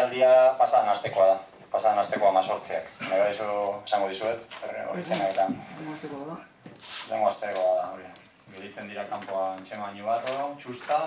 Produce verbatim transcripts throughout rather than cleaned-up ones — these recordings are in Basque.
jaialdia pasadan astekoa da. Pasadan astekoa amazortziak. Nera iso esango dizuet, hori zena eta... Lengo astekoa da. Lengo astekoa da, hori. Gelitzen dira kanpoan Txema Ibarro, Txusta,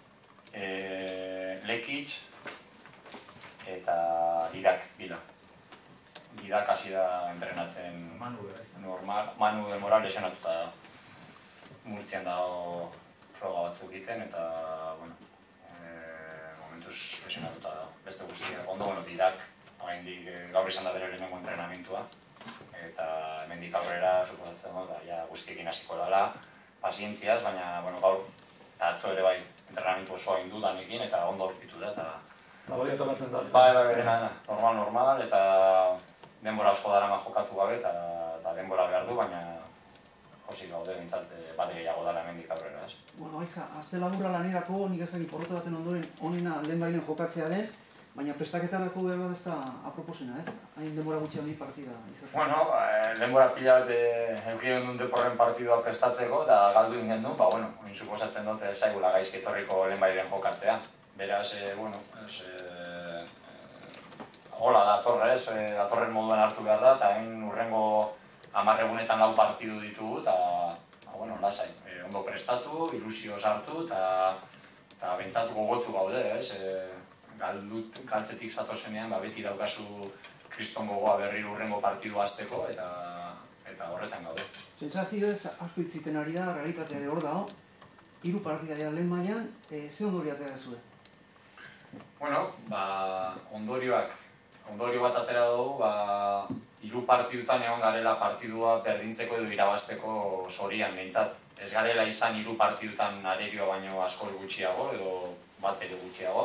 Lekitz eta Didak, bila. Didak hasi da entrenatzen normal. Manu del Moral lesionatuta da. Murtzian dago froga batzuk egiten eta, bueno, momentuz lesionatuta da. Beste guztiak, ondo, bueno, Didak, oraindik gaur izan da bere lehenengo entrenamentua. Eta hemendik aurrera, suposatzen dut, ja guztiekin hasiko dela, pazientziaz, baina, bueno, gaur, eta atzo ere bai, entrenamentu osoa indu danekin, eta ondo aurkitu da, eta... Bai, tokatzen da. Bai, bai, berena, normal, normal, eta denbora asko darama jokatu gabe, eta denbora behar du, baina josik gaude, bintzat, bat gehiago dela hemendik aurrera, ez? Bueno, Aizka, azte laburra lanerako, nik ezagik porrota baten ondoren onena lehen bailen jokatzea den, baina prestaketarako behar bat ez da aproposena, ez? Hain denbora gutxi handi partida izatzen. Bueno, denbora pila bat eukien duen deporren partidua prestatzeko, eta galdu ingen du, ba, bueno, oin suposatzen dut ez zaigula gaizki etorriko lehen bailen jokatzea. Beraz, bueno, ez... Hola da, atorra ez, atorren moduan hartu behar da, eta hain urrengo hamar egunetan lau partidu ditugu, eta, bueno, lasai, ondo prestatu, ilusio sartu, eta bentsatu gogotzu gaude, ez? Galtzetik zatozenean, beti daukazu kriston gogoa berri urrengo partidu hasteko, eta horretan gaude. Sentsazioez asko hitziten ari da, realitatea ere hor dago, hiru partida ja lehen mailan, ze ondorio atera zuen? Bueno, ba, ondorioak, ondorio bat atera dugu, ba, hiru partidutan egon garela partidua berdintzeko edo irabazteko sorian behintzat. Ez garela izan hiru partidutan arerioa baino askoz gutxiago edo bat ere gutxiago.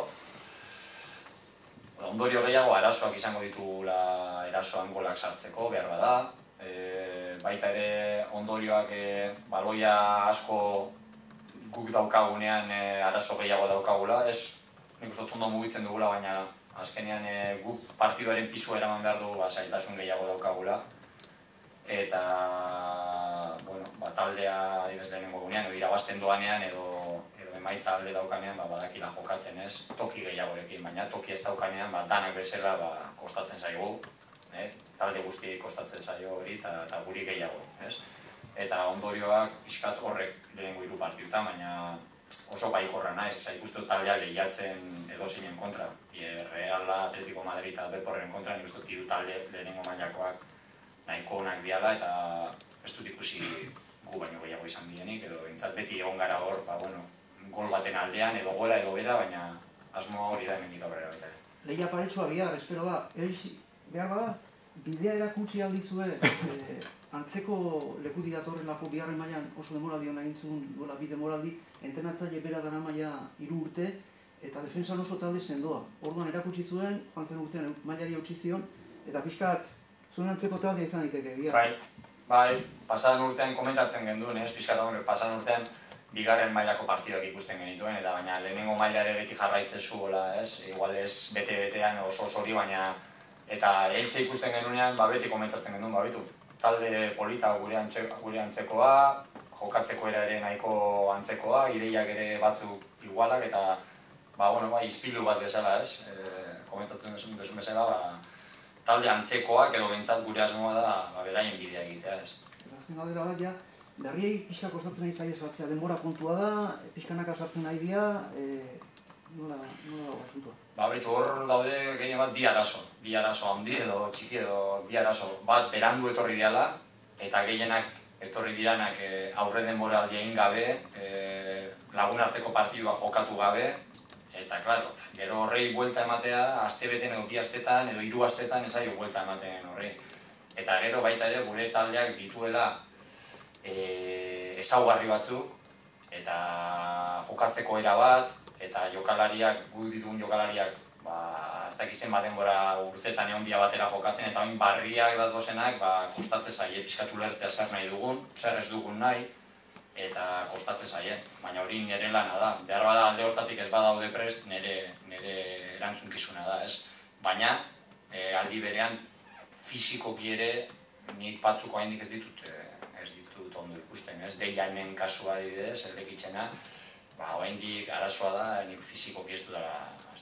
Ondorio gehiago arazoak izango ditugula erasoan golak sartzeko, behar bada. Baita ere ondorioak baloia asko guk daukagunean arazo gehiago daukagula. Ez nik uste ondo mugitzen dugula, baina azkenean guk partiduaren pisua eraman behar dugu zailtasun gehiago daukagula. Eta, bueno, taldea adibidez lehenengo gunean, edo irabazten doanean edo emaitza alde daukanean badakila jokatzen ez, toki gehiagorekin, baina toki ez daukanean danak bezala kostatzen zaigu, talde guztiei kostatzen zaio hori eta guri gehiago. Eta ondorioak pixkat horrek lehenengo hiru partidutan, baina oso baikorra naiz, ikustu taldea lehiatzen edozinen kontra. Reala, Atletico Madrid eta Deporren kontra, nik uste hiru talde lehenengo mailakoak nahiko onak diala eta ez dut ikusi gu baino gehiago izan dienik, edo bintzat beti egon gara hor, gol baten aldean edo gora edo bera, baina asmoa hori da hemendik aurrera baita ere. Lehia paretsua bihar, espero da, behar bada, bidea erakutsi aldizue antzeko lekutik datorrelako biharren mailan oso demoraldi hona egintzun duela bi demoraldi, entrenatzaile bera dara maila hiru urte, eta defensan oso talde sendoa. Orduan erakutsi zuen, joan zen urtean mailari eutsi zion, eta pixkat zuen antzeko taldea izan daiteke bihar. Bai, bai, pasadan urtean komentatzen genduen, ez pixkat hori, pasadan urtean bigarren mailako partidak ikusten genituen, eta baina lehenengo maila ere beti jarraitzezu, ez? Igual ez bete-betean oso osori, baina eta Eltxe ikusten genunean beti komentatzen genuen, babitu. Talde polita gure antzekoa, jokatzeko ere nahiko antzekoa, ideiak ere batzuk igualak, eta izpilu bat bezala, ez? Komentatzen duzun bezala, talde antzekoak edo behintzat gure asmoa da beraien bidea egitea, ez? Azken galdera bat, ja, berriei pixka kostatzen nahi zaila sartzea, denbora kontua da, pixkanaka sartzen nahi dira, nola dago asuntua? Ba, betu hor daude gehien bat bi arazo, bi arazo handi edo txiki edo bi arazo. Bat berandu etorri diala, eta gehienak etorri diranak aurre denbora aldein gabe, lagun arteko partidua jokatu gabe, eta, klaro, gero horrei buelta ematea, astebeten edo bi astetan edo hiru astetan ez aio buelta ematen horrei. Eta gero baita ere gure taldeak dituela ezaugarri batzuk, eta jokatzeko era bat, eta jokalariak, gu ditugun jokalariak, ez dakizen bat denbora urtetan egon dia batera jokatzen, eta oin barriak datozenak kostatzen zaie, pixkatu lertzea zer nahi dugun, zer ez dugun nahi, eta kostatzen zaie, baina hori nire lana da. Behar bada alde hortatik ez badaude prest, nire erantzunkizuna da, ez? Baina, aldi berean, fizikoki ere, nik batzuko haindik ez ditut ondo ikusten, ez? Deianen kasua adibidez, Lekitzena, haindik arazoa da, nik fizikoki ez dudala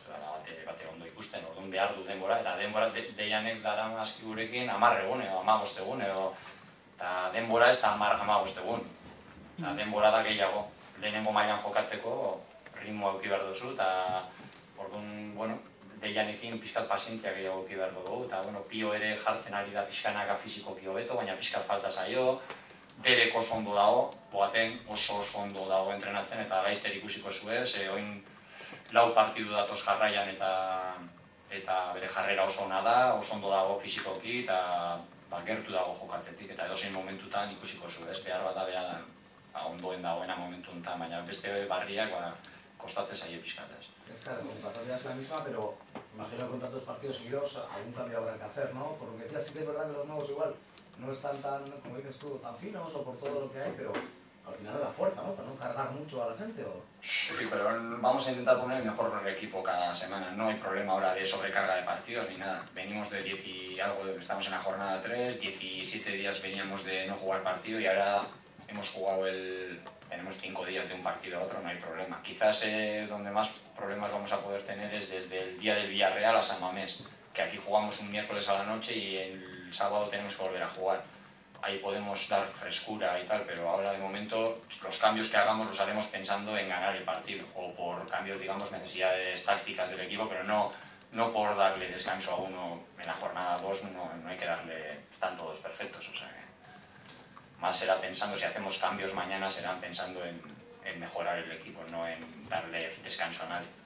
dela bate, bate ondo ikusten, orduan behar du denbora, eta denbora de, Deianek dara aski gurekin hamar egun edo hamabost egun edo eta denbora ez da hamar hamabost egun. Eta denbora da gehiago. Lehenengo mailan jokatzeko ritmoa eduki behar duzu, eta orduan, bueno, Deianekin pixkat pazientzia gehiago eduki behar dugu, eta bueno, Pio ere jartzen ari da pixkanaka fizikoki hobeto, baina pixkat falta zaio. Derek oso ondo dago, Boaten oso oso ondo dago entrenatzen, eta laizter ikusiko zuez, e, oin lau partidu datoz jarraian eta eta bere jarrera oso ona da, oso ondo dago fizikoki, eta ba, gertu dago jokatzetik, eta edozein momentutan ikusiko zuez, behar bat da behar da, ba, ondoen dagoena momentu enten, baina beste barriak ba, kostatze zaie pixkatez. Es que la convocatoria es la misma, pero imagino que con tantos partidos seguidos algún cambio habrá que hacer, ¿no? Por lo que decías, sí que es verdad que los nuevos igual no están tan, como dices tú, tan finos o por todo lo que hay, pero al final es la fuerza, ¿no? Para no cargar mucho a la gente, ¿o? Sí, pero vamos a intentar poner el mejor equipo cada semana. No hay problema ahora de sobrecarga de partidos ni nada. Venimos de diez y algo, estamos en la jornada tres, diecisiete días veníamos de no jugar partido y ahora hemos jugado el... tenemos cinco días de un partido a otro, no hay problema. Quizás eh, donde más problemas vamos a poder tener es desde el día del Villarreal a San Mamés, que aquí jugamos un miércoles a la noche y el sábado tenemos que volver a jugar. Ahí podemos dar frescura y tal, pero ahora de momento los cambios que hagamos los haremos pensando en ganar el partido o por cambios, digamos, necesidades tácticas del equipo, pero no, no por darle descanso a uno en la jornada dos, no, no hay que darle, están todos perfectos, o sea que más será pensando, si hacemos cambios mañana serán pensando en, en mejorar el equipo, no en darle descanso a nadie.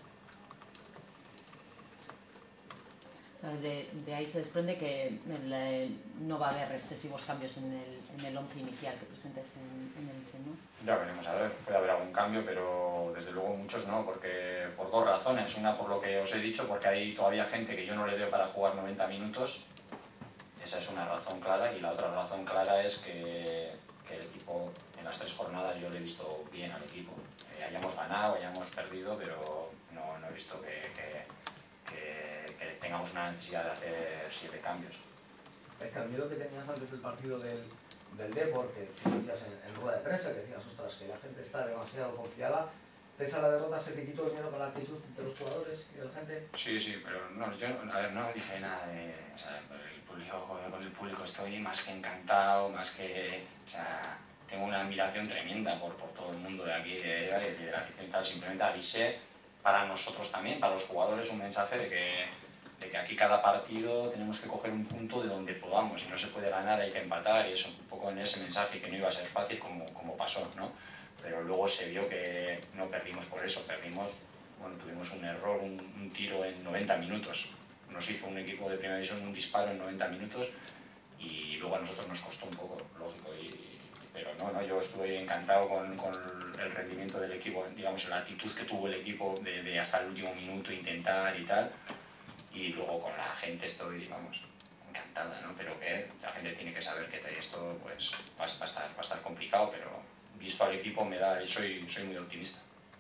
De, de ahí se desprende que el, el, no va a haber excesivos cambios en el, en el once inicial que presentes en, en el Elche, ¿no? Ya veremos, a ver, puede haber algún cambio, pero desde luego muchos no, porque por dos razones. Una por lo que os he dicho, porque hay todavía gente que yo no le veo para jugar noventa minutos, esa es una razón clara, y la otra razón clara es que, que el equipo, en las tres jornadas yo le he visto bien al equipo. Eh, hayamos ganado, hayamos perdido, pero no, no he visto que, que Que, que tengamos una necesidad de hacer siete cambios. Es que al miedo que tenías antes del partido del, del Depor, que decías en, en rueda de prensa, que decías, ostras, que la gente está demasiado confiada, pese a la derrota, ¿se te quitó el miedo con la actitud de los jugadores y de la gente? Sí, sí, pero no, yo a ver, no dije nada de... O sea, el público, con el público estoy más que encantado, más que... O sea, tengo una admiración tremenda por, por todo el mundo de aquí, de, de, de la afición y tal, simplemente avisé para nosotros también, para los jugadores, un mensaje de que, de que aquí cada partido tenemos que coger un punto de donde podamos, si no se puede ganar hay que empatar, y eso, un poco en ese mensaje, que no iba a ser fácil como, como pasó, ¿no? Pero luego se vio que no perdimos por eso, perdimos, bueno, tuvimos un error, un, un tiro en noventa minutos, nos hizo un equipo de primera división un disparo en noventa minutos y luego a nosotros nos costó un poco, lógico, y, pero no, no, yo estuve encantado con, con el rendimiento del equipo, digamos, la actitud que tuvo el equipo de, de hasta el último minuto intentar y tal, y luego con la gente estoy, vamos, encantada, ¿no? Pero que la gente tiene que saber que esto pues, va, a estar, va a estar complicado, pero visto al equipo me da, soy, soy muy optimista.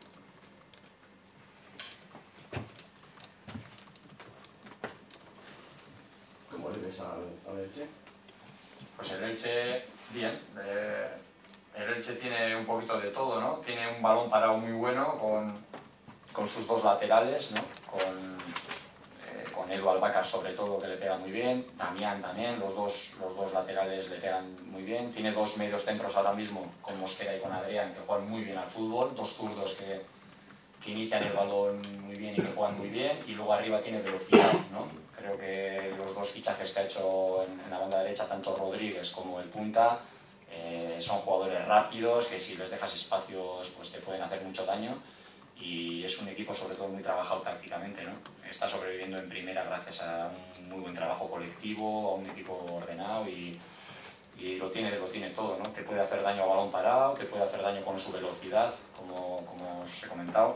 ¿Cómo le ves al, al Elche? Pues el Elche, bien. Eh, el Elche tiene un poquito de todo, ¿no? Tiene un balón parado muy bueno con, con sus dos laterales, ¿no? Con, eh, con Edu Albacar sobre todo, que le pega muy bien. Damián también, los dos, los dos laterales le pegan muy bien. Tiene dos medios centros ahora mismo, con Mosquera y con Adrián, que juegan muy bien al fútbol. Dos zurdos que, que inician el balón muy bien y que juegan muy bien. Y luego arriba tiene velocidad, ¿no? Creo que los dos fichajes que ha hecho en, en la banda derecha, tanto Rodríguez como el punta, eh, son jugadores rápidos que si les dejas espacios pues te pueden hacer mucho daño, y es un equipo sobre todo muy trabajado tácticamente, ¿no? Está sobreviviendo en primera gracias a un muy buen trabajo colectivo, a un equipo ordenado y, y lo, tiene, lo tiene todo, ¿no? Te puede hacer daño a balón parado, te puede hacer daño con su velocidad, como, como os he comentado,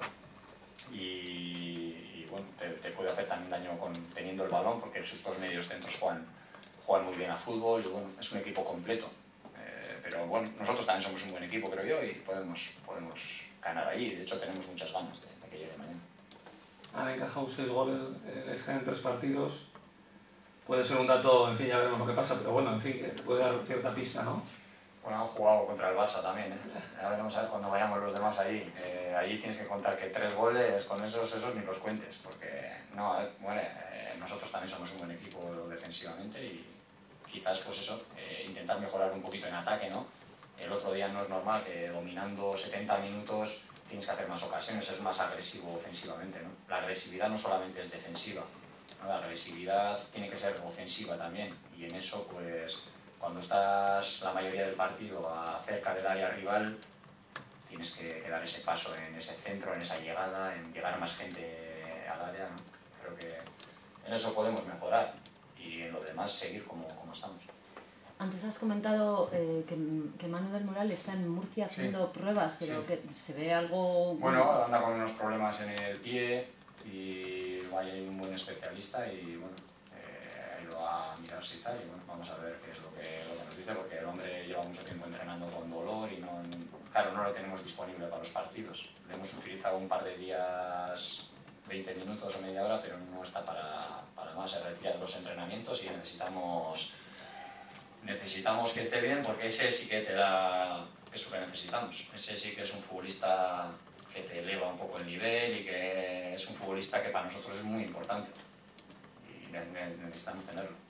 y bueno, te, te puede hacer también daño con, teniendo el balón, porque sus dos medios centros juegan, juegan muy bien a fútbol y bueno, es un equipo completo. Eh, pero bueno, nosotros también somos un buen equipo, creo yo, y podemos, podemos ganar ahí. De hecho, tenemos muchas ganas de, de que llegue mañana. Han encajado seis goles, eh, es que en tres partidos. Puede ser un dato, en fin, ya veremos lo que pasa, pero bueno, en fin, puede dar cierta pista, ¿no? Bueno, han jugado contra el Barça también, ¿eh? Ya veremos a ver cuando vayamos los demás ahí. Eh, ahí tienes que contar que tres goles, con esos, esos ni los cuentes, porque no, a ver, bueno, eh, nosotros también somos un buen equipo defensivamente y quizás pues eso, eh, intentar mejorar un poquito en ataque, ¿no? El otro día no es normal que dominando setenta minutos tienes que hacer más ocasiones, es más agresivo ofensivamente, ¿no? La agresividad no solamente es defensiva, ¿no? La agresividad tiene que ser ofensiva también, y en eso pues cuando estás la mayoría del partido cerca del área rival tienes que, que dar ese paso en ese centro, en esa llegada, en llegar a más gente al área, ¿no? Creo que en eso podemos mejorar y en lo demás seguir como, como estamos. Antes has comentado eh, que, que Manu del Moral está en Murcia haciendo sí. pruebas, pero sí. que se ve algo... Bueno, anda con unos problemas en el pie y hay un buen especialista y bueno, eh, ha ido a mirarse y tal, y bueno, vamos a ver qué es lo que, lo que nos dice, porque el hombre lleva mucho tiempo entrenando con dolor y no, claro, no lo tenemos disponible para los partidos. Le hemos utilizado un par de días, veinte minutos o media hora, pero no está para, para más, se retira de los entrenamientos y necesitamos... Necesitamos que esté bien porque ese sí que te da eso que necesitamos. Ese sí que es un futbolista que te eleva un poco el nivel y que es un futbolista que para nosotros es muy importante y necesitamos tenerlo.